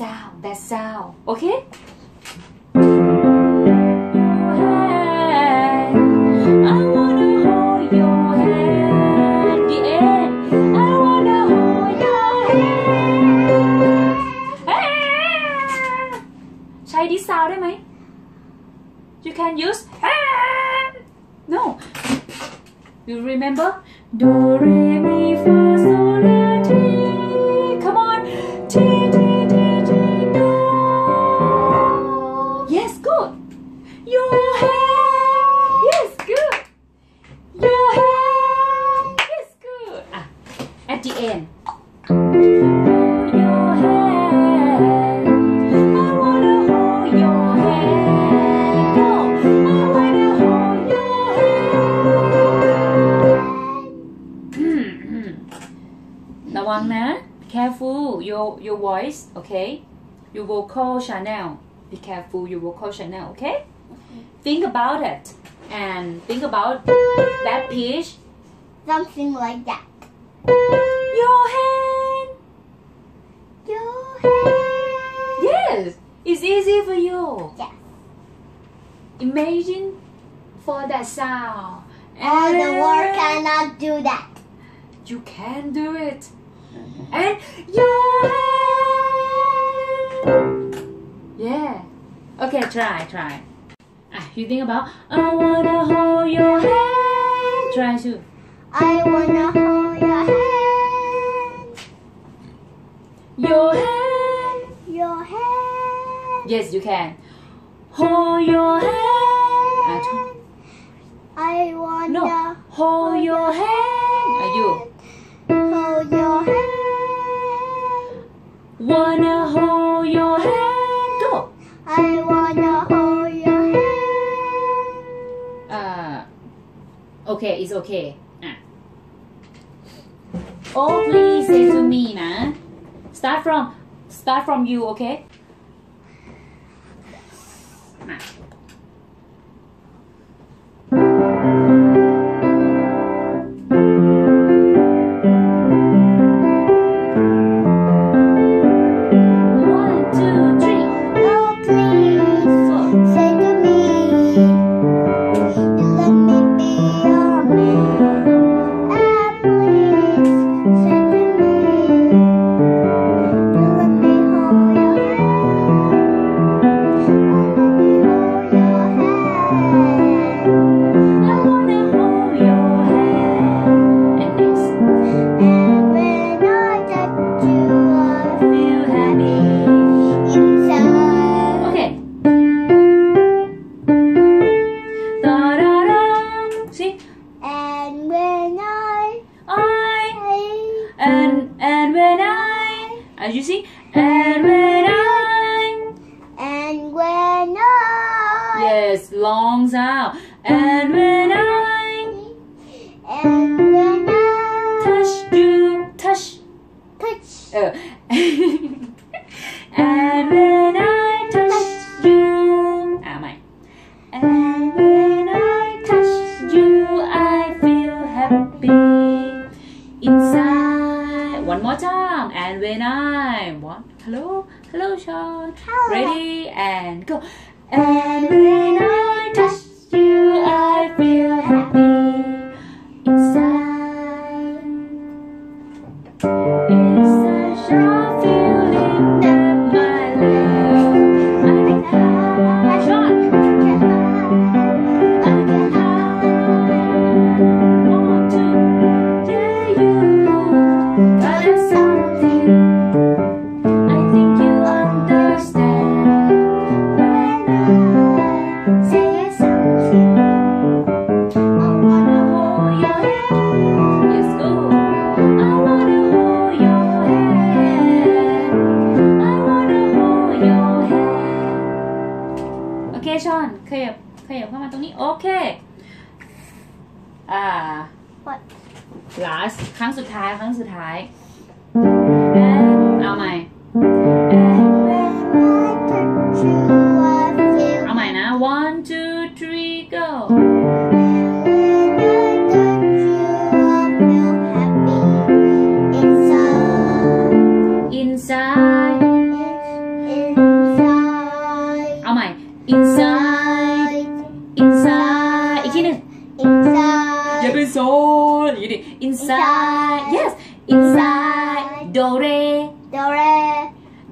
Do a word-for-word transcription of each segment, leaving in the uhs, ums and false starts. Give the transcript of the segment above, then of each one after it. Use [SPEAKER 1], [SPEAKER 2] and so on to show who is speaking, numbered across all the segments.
[SPEAKER 1] sound that sound okay I wanna hold your hand the end I wanna hold your hand ใช้ this sound ได้ไหม you can use hand no you remember do re mi fa sol la ti come on ti ti ti ti do yes good your hand yes good your hand yes good ah, at the end your hand I wanna hold your hand no I wanna hold your hand ระวังนะ careful your your voice okay your vocal channel be careful your vocal channel okay think about it and think about that pitch
[SPEAKER 2] Something like that.
[SPEAKER 1] your hand
[SPEAKER 2] Your hand.
[SPEAKER 1] yes it's easy for you
[SPEAKER 2] Yes.
[SPEAKER 1] imagine for that sound
[SPEAKER 2] All the world
[SPEAKER 1] And
[SPEAKER 2] cannot do that.
[SPEAKER 1] you can do it and your hand yeah okay try try ah you think about I wanna hold your hand try to
[SPEAKER 2] I wanna hold your hand.
[SPEAKER 1] your hand
[SPEAKER 2] Your hand.
[SPEAKER 1] yes you can hold your hand ah, try.
[SPEAKER 2] I wanna
[SPEAKER 1] no hold your hand are you
[SPEAKER 2] hold your hand.
[SPEAKER 1] wanna hold your hand go
[SPEAKER 2] I wanna hold your hand.
[SPEAKER 1] uh okay it's okay ah. oh please say to me นะ start from start from you okay มา one two three
[SPEAKER 2] Oh please
[SPEAKER 1] four
[SPEAKER 2] say to me, you let me be your man. Ah please say to me, you let me hold your hand. Oh let me hold your hand.
[SPEAKER 1] I wanna hold your hand and next
[SPEAKER 2] And when I touch you, I
[SPEAKER 1] feel happy
[SPEAKER 2] inside.
[SPEAKER 1] okay da da da see
[SPEAKER 2] And when I,
[SPEAKER 1] I
[SPEAKER 2] I
[SPEAKER 1] and and when I as you see and when I
[SPEAKER 2] and when I
[SPEAKER 1] yes long sound and when I
[SPEAKER 2] and when I
[SPEAKER 1] touch you touch
[SPEAKER 2] touch
[SPEAKER 1] uh, and when I touch you ah my and when I touch you I feel happy inside one more time and when I what hello hello Sean
[SPEAKER 2] Hello.
[SPEAKER 1] ready and go and when I touch you I feel happy inside it's such a feeling that my love I can hide Sean I can hide want to tell you but it's something I think you understand when I say something I wanna hold your hand yes go I wanna hold your hand I wanna hold your hand โอเคชอนขยับขยับเข้ามาตรงนี้โอเคอ่า
[SPEAKER 2] what
[SPEAKER 1] last ครั้งสุดท้ายครั้งสุดท้าย and เอาใหม่ and
[SPEAKER 2] when I touch you I feel
[SPEAKER 1] เอาใหม่นะ one two three go
[SPEAKER 2] when I touch you I feel happy inside
[SPEAKER 1] inside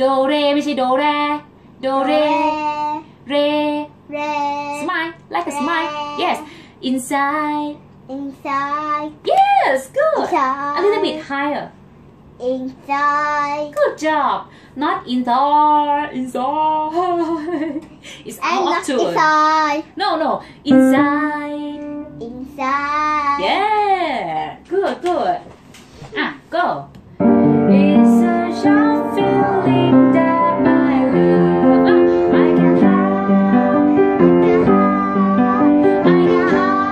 [SPEAKER 1] เรไม่ใช่โดแรโดเร เร
[SPEAKER 2] Red.
[SPEAKER 1] smile like a smile yes inside
[SPEAKER 2] Inside.
[SPEAKER 1] yes good
[SPEAKER 2] Inside.
[SPEAKER 1] a little bit higher
[SPEAKER 2] Inside.
[SPEAKER 1] good job not inside inside it's
[SPEAKER 2] And
[SPEAKER 1] out of
[SPEAKER 2] not
[SPEAKER 1] tune
[SPEAKER 2] inside.
[SPEAKER 1] no no inside
[SPEAKER 2] Inside.
[SPEAKER 1] yeah good good ah go it's such a feeling that I live ah, I can have I can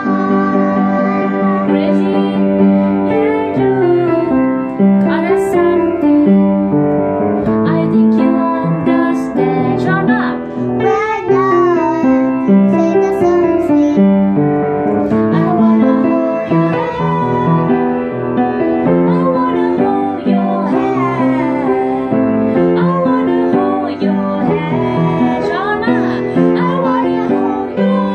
[SPEAKER 1] have crazy yeah you got a something I think you understand shut up
[SPEAKER 2] When I say the something,
[SPEAKER 1] I wanna hold your hand I wanna hold your hand I wanna hold your hand Shona I wanna hold your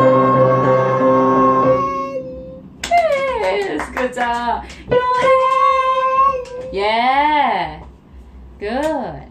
[SPEAKER 1] hand yes good job your hand yeah good